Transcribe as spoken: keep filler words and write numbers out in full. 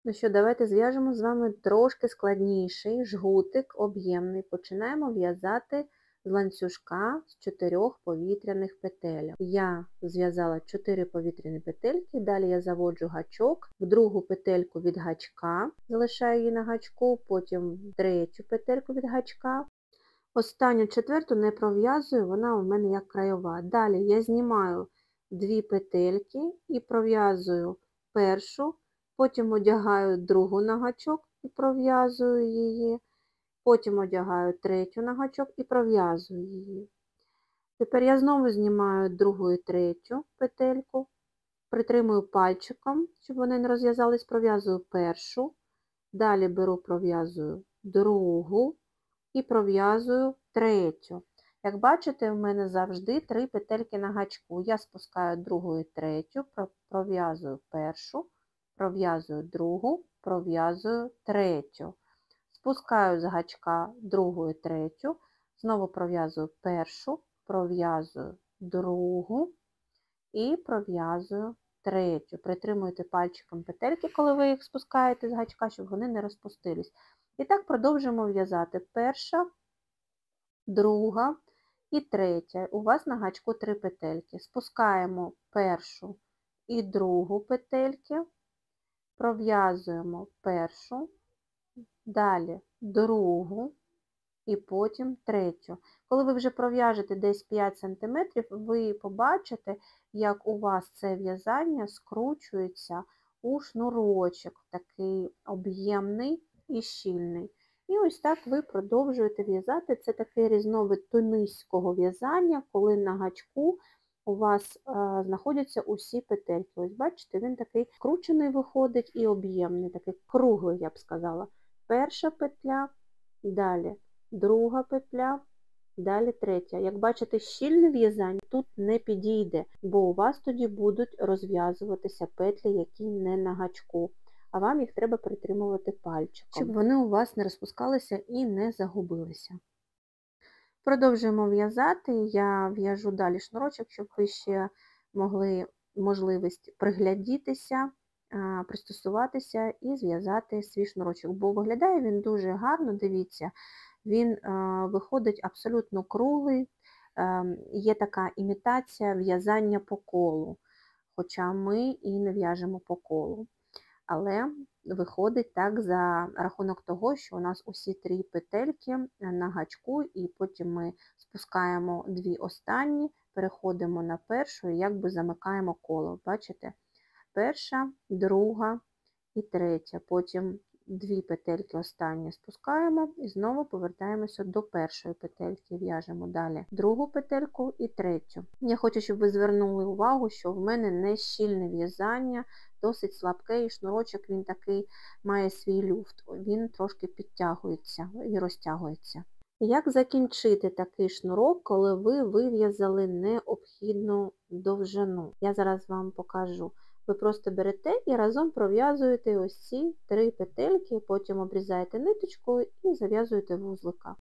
Ну що, давайте зв'яжемо з вами трошки складніший жгутик, об'ємний. Починаємо в'язати з ланцюжка з чотирьох повітряних петель. Я зв'язала чотири повітряні петельки, далі я заводжу гачок, в другу петельку від гачка, залишаю її на гачку, потім в третю петельку від гачка. Останню четверту не пров'язую, вона у мене як краєва. Далі я знімаю дві петельки і пров'язую першу, потім одягаю другу на гачок і пров'язую її, потім одягаю третю на гачок і пров'язую її. Тепер я знову знімаю другу і третю петельку, притримую пальчиком, щоб вони не розв'язались, пров'язую першу, далі беру, пров'язую другу і пров'язую третю. Як бачите, в мене завжди три петельки на гачку. Я спускаю другу і третю, пров'язую першу, пров'язую другу, пров'язую третю. Спускаю з гачка другу і третю, знову пров'язую першу, пров'язую другу і пров'язую третю. Притримуйте пальчиком петельки, коли ви їх спускаєте з гачка, щоб вони не розпустились. І так продовжуємо в'язати. Перша, друга і третя. У вас на гачку три петельки. Спускаємо першу і другу петельки, пров'язуємо першу, далі другу і потім третю. Коли ви вже пров'яжете десь п'ять сантиметрів, ви побачите, як у вас це в'язання скручується у шнурочок, такий об'ємний і щільний. І ось так ви продовжуєте в'язати. Це такий різновид тунизького в'язання, коли на гачку у вас е, знаходяться усі петельки. Ось бачите, він такий скручений виходить і об'ємний, такий круглий, я б сказала. Перша петля, далі друга петля, далі третя. Як бачите, щільне в'язання тут не підійде, бо у вас тоді будуть розв'язуватися петлі, які не на гачку. А вам їх треба притримувати пальчиком, щоб вони у вас не розпускалися і не загубилися. Продовжуємо в'язати. Я в'яжу далі шнурочок, щоб ви ще могли можливість приглядітися, пристосуватися і зв'язати свій шнурочок. Бо виглядає він дуже гарно, дивіться, він виходить абсолютно круглий, є така імітація в'язання по колу, хоча ми і не в'яжемо по колу. Але виходить так за рахунок того, що у нас усі три петельки на гачку, і потім ми спускаємо дві останні, переходимо на першу і якби замикаємо коло. Бачите? Перша, друга і третя. Потім дві петельки останні спускаємо і знову повертаємося до першої петельки. В'яжемо далі другу петельку і третю. Я хочу, щоб ви звернули увагу, що в мене не щільне в'язання, досить слабкий, і шнурочок він такий має свій люфт, він трошки підтягується і розтягується. Як закінчити такий шнурок, коли ви вив'язали необхідну довжину? Я зараз вам покажу. Ви просто берете і разом пров'язуєте ось ці три петельки, потім обрізаєте ниточкою і зав'язуєте вузлика.